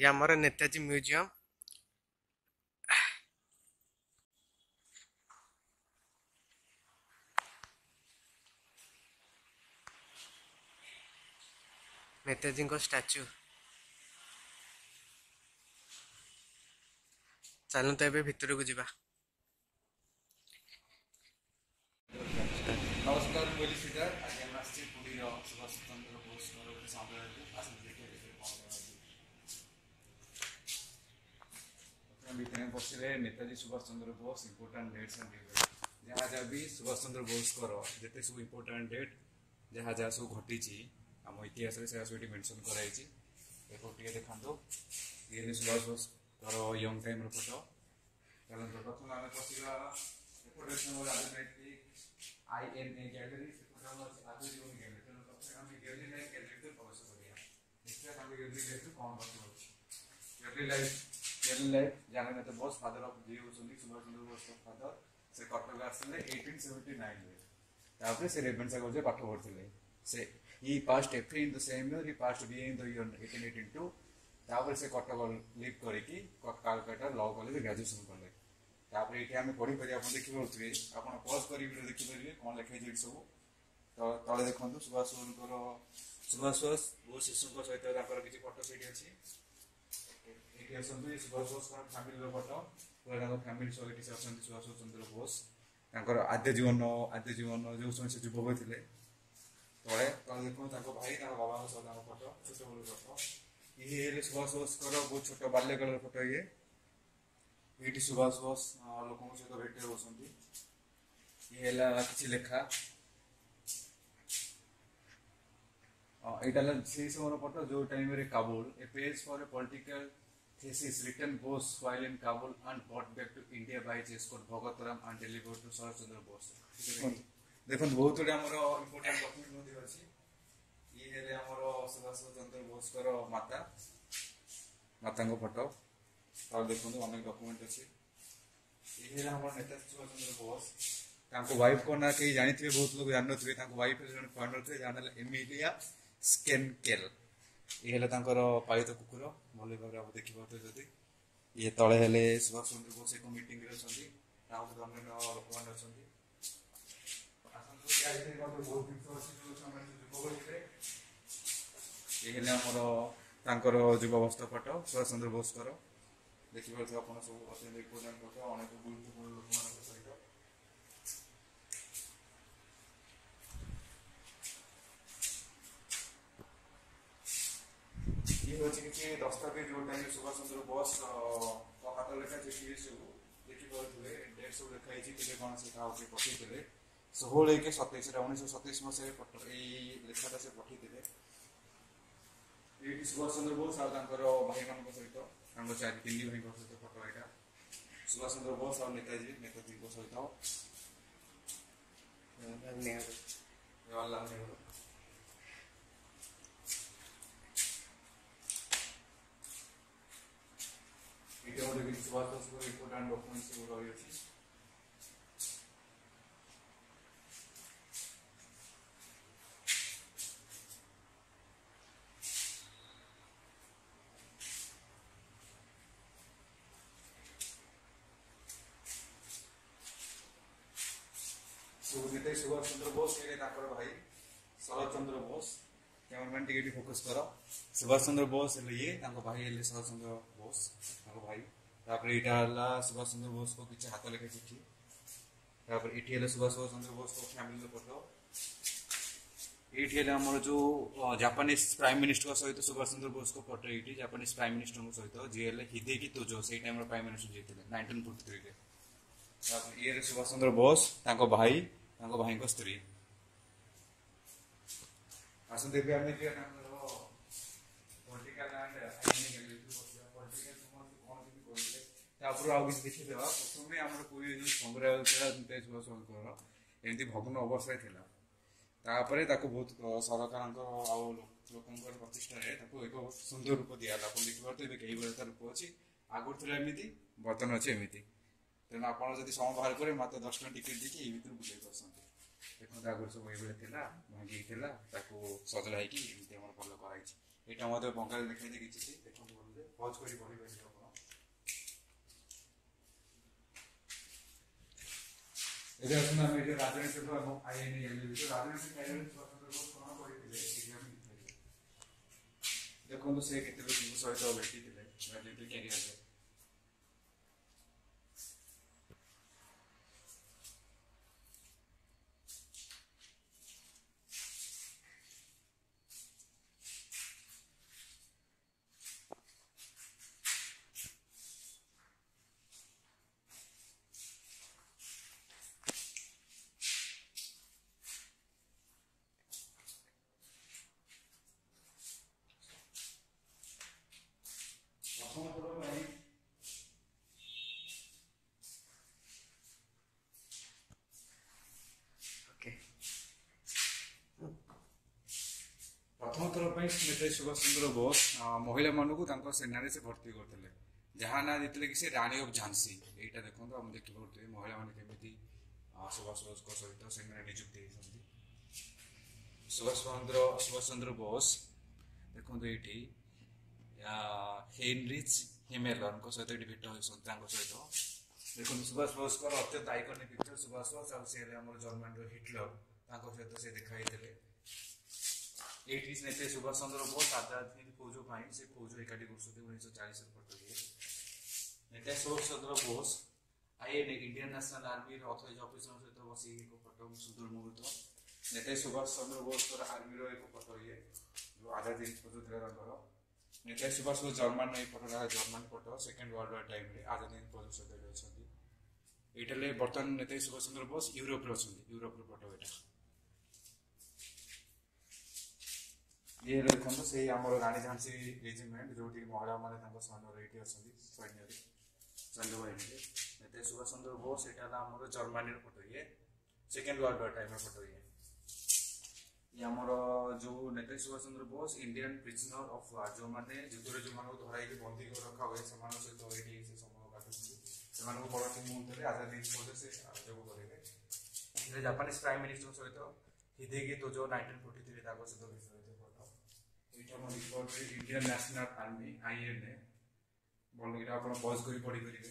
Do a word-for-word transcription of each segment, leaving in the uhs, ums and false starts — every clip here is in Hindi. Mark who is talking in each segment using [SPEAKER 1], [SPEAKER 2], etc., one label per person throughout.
[SPEAKER 1] ये आमर नेताजी म्यूजियम। नेताजी को स्टैचू चलू तो ए भितर को जीवा।
[SPEAKER 2] नमस्कार बोली सिद्धार्थ आज हम आसछि पुरी सुभाष चंद्र बोस गोटे संग्रहालय भितर बसले Netaji Subhash Chandra Bose important dates and event जहाँ जहाँ भी सुभाष चंद्र बोस जिते सब इंपोर्टाट डेट जहाँ जहाँ सब घटी आम इतिहास से सब मेनसन कराई देखा ये Subhash Bose young time photo चलते प्रथम आम पशिवा आई एन ए गैलरी आधुरी गैलरी तेनाली आम गैलरी लाइफ गैलरी प्रवेश करिया देखिए आम गैलरी लाइफ कौन बस gallery life gallery life Jagannath Bose father of जी होती सुभाष चंद्र बोस फादर से कटक आसते एटीन सेवेन्टी नाइन तापर से रेभेन्सा कॉलेज पाठ पढ़ते से ही passed F in the same year ही passed B in the year eighteen eighteen two तापर से कटक लिव करके कलकाता लॉ कॉलेज ग्रेजुएशन कले तापर ये आम पढ़ी पारे आप देखिपे आप पज कर देखिपारे कौन लिखाई सब तो तले देखो सुभाष सुभाष बोस शिशु सहित किसी फटो से अच्छी सुभाष बोस फैमिली फटो पूरा फैमिली सहित से अच्छा सुभाष चंद्र बोस आद्य जीवन आद्य जीवन जो समय से युवक थे तले तले देखो भाई बाबा सहित फटो छोट बड़ फटो ये सुभाष बोस बहुत छोट बाल्यकाल फटो ये ये सुभाष बोस लोक सहित भेटे बसती ये किसी लेखा यहाँ से समय फटो जो time Kabul a page for a political thesis written Bose while in Kabul and brought back to India by his escort Bhagat Ram and delivered to Subhash Chandra Bose. देखो बहुत गुड़े आम इम्पोर्टाट डॉक्यूमेंट अच्छी ये हेले आमर सुभाष चंद्र बोस माता माता फटो तो देखो अनेक डॉक्यूमेंट अच्छी ये आम नेताजी सुभाष चंद्र बोस वाइफ को ना कहीं जानी बहुत लोग जान थे वाइफ जो फाउंडर थे जहाँ एमिलिया स्केनकेल ये पालित कुकुर भल भाव आप देखिए जदि ये तले हेले सुभाष चंद्र बोस एक मीटिंग अन्य लोक मैंने ये आमर युवावस्था फटो सुभाष चंद्र बोस देखिए आप सब अत्यंत इम्पोर्टाट फटो अनेक गुरुत्वपूर्ण लोक सहित किसी दस्तावेज जो टाइम सुभाष चंद्र बोस हाथ लेखा चिठी सब देखिपे डेट सब लिखाई के कौन से पठे षोल एक सतैश उन्नीस सतैश मसीह फटो ये लेखाटा से पठे ये सुभाष चंद्र बोस और भाई मान सहित चार तीन भाई सहित फटो यहाँ सुभाष चंद्र बोस और नेताजी नेताजी सहित जवाहरलाल नेहरू सुभाष बोस इम्पोर्टाट डॉक्यूमेंट सब रही है नेताजी सुभाष चंद्र बोस भाई शरद चंद्र बोस कैमरामैन टिके फोकस कर सुभाष चंद्र बोस ये भाई है शरद चंद्र बोस भाई तापर यहाँ सुभाष चंद्र बोस को किसी हाथ लेखा चिठी तापर ये सुभाष चंद्र बोस को फैमिली फोटो ये आम जो जापानीज प्राइम मिनिस्टर सहित सुभाष चंद्र बोस को फोटो ये जापानीज प्राइम मिनिस्टर सहित जी है हिदेकी तोजो से टाइम प्राइम मिनिस्टर जी थे नाइंटीन फोर्टी थ्री ये सुभाष चंद्र बोस भाई भाई स्त्री आसते देखीदे प्रथम आम पूरी जो संग्रहालय नेताजी सुभाष चंद्र एमती भग्न अवस्था था बहुत सरकार लोक प्रतिष्ठा एक सुंदर रूप दिगला देखिए कई बड़े रूप अच्छी आगुरी थी एमती बर्तमान अच्छे एमती तेना आप समय बाहर करें मात्र दस टका टिकेट देखिए ये भर बुले पार्टी देखते आगुरी सब ये भांगी सजड़ा होती भल कराई यहाँ बंगाली देखा देखिए देखते देखिले पॉज करी पढ़ी परिबे आपण एजे असना हम एजे राजनीति तो हम आईएनए एलबी तो राजनीति कैरियर स्वतंत्र बोस कोन करिथिले एग्जाम लिखिले देखो तो से केते लोक सहित भेटी दिले राजनीति कैरियर रे
[SPEAKER 1] ओके
[SPEAKER 2] प्रथम थर नेताजी सुभाष चंद्र बोस महिला मानक सेना से भर्ती करते जहाँ ना देते कि रानी ऑफ झांसी यहाँ देखो हम देखी पारे महिला मैंने केमी सुभाष बोस सहित सेना निजुक्ति होती सुभाष चंद्र सुभाष चंद्र बोस देखो ये हेनरिच हिमेलन सहित भेट सहित देखो सुभाष बोस अत्यंत आइकनिक पिक्चर सुभाष बोस आम जर्मान हिटलर सहित से देखाई एटी नेता सुभाष चंद्र बोस आजाद हिंद फौज से फौज एकाठी कर उन्नीस चालीस फोटो नेता Subhash Chandra Bose INA Indian national army authority officer सहित बस एक फोटो सुदूर मुहूर्त नेता सुभाष चंद्र बोस आर्मी एक फोटो ये जो आजाद हिंद फौज नेता Subhash Bose German photo German photo second world war time Azad Hind Fauj सहित ये बर्तमान नेता Subhash Chandra Bose Europe Europe photo यहाँ ये देखो से आम रानी झांसी रेजिमेंट जो महिला मैंने सैन्य ये सैन्य सैन्य बाहिनी नेता सुभाष चंद्र बोस यहाँ आम जर्मानी फोटो ये second world war time photo ये ये आमर जो नेता Subhash Chandra Bose Indian prisoner of war जो मैंने युद्ध जो धराई बंदी कर रखा हुए से सहित ये समय काटुच्ची से परवर्ती मुहूर्त आजाद हिंद फौज से जोग करेंगे जापानीज प्राइम मिनिस्टर सहित Hideki Tojo nineteen forty three सहित photo Indian national army INA बोल कि आप पॉज कर पढ़ी पारे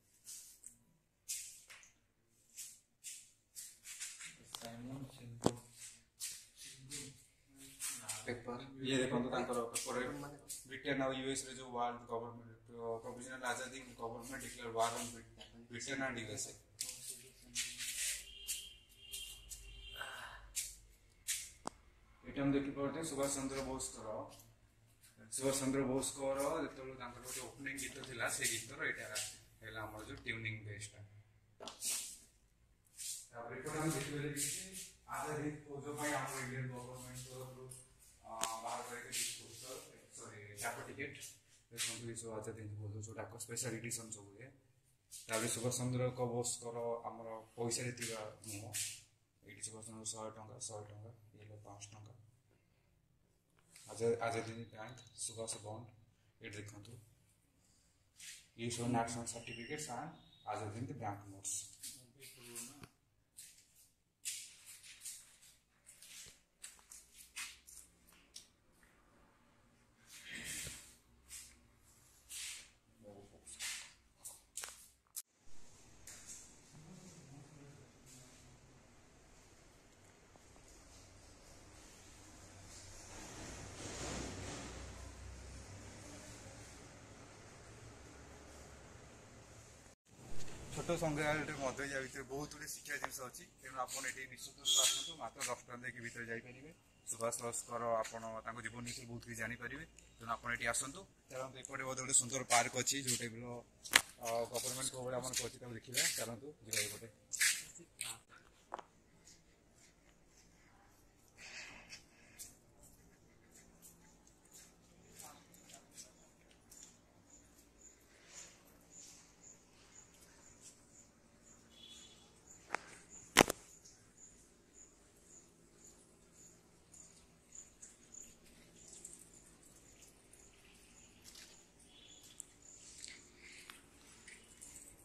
[SPEAKER 1] पेपर
[SPEAKER 2] ये देखो पेपर ब्रिटेन और यूएस रे जो वर्ल्ड गवर्नमेंट प्रोविजनल आजादी government declare war on Britain and USA ये हम देखी पारे सुभाष चंद्र बोस सुभाष चंद्र बोस जो ओपनिंग गीत था से गीतर यहाँ आम जो ट्यूनिंग बेस्ट देखिए आजाद हिंद फौज इंडियन गवर्नमेंट तरफ बाहर सॉरी डाक टिकेट देखो आजाद हिंद फौज जो डाक स्पेशल एडिशन सब ये सुभाष चंद्र बोस आमर पैसा नुह ये सुभाष चंद्र शहे टका शहे टका ये पाँच टका आजाद हिंद बैंक सुभाष बॉन्ड ये देखो ये सब national certificates and Azad Hind bank notes छोट संग्रहालय मध्य या भर बहुत गुड शिक्षा जिन अच्छी तेणु आप निश्चित आसतु मात्र दस टाँग देखिए भितर जापरेंगे सुभाष बोसकर आप जीवन विषय बहुत किसी जानीपर तेणु आप आसतु चलते एपटे बहुत गोटे सुंदर पार्क अच्छी जो टाइप गवर्नमेंट को भाई अच्छी देखा चलतु जा एपटे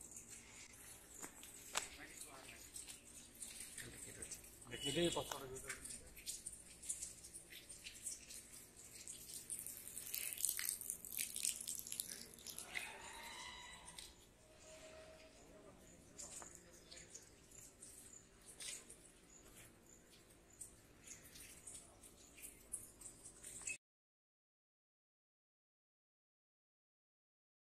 [SPEAKER 2] देखिए पत्थर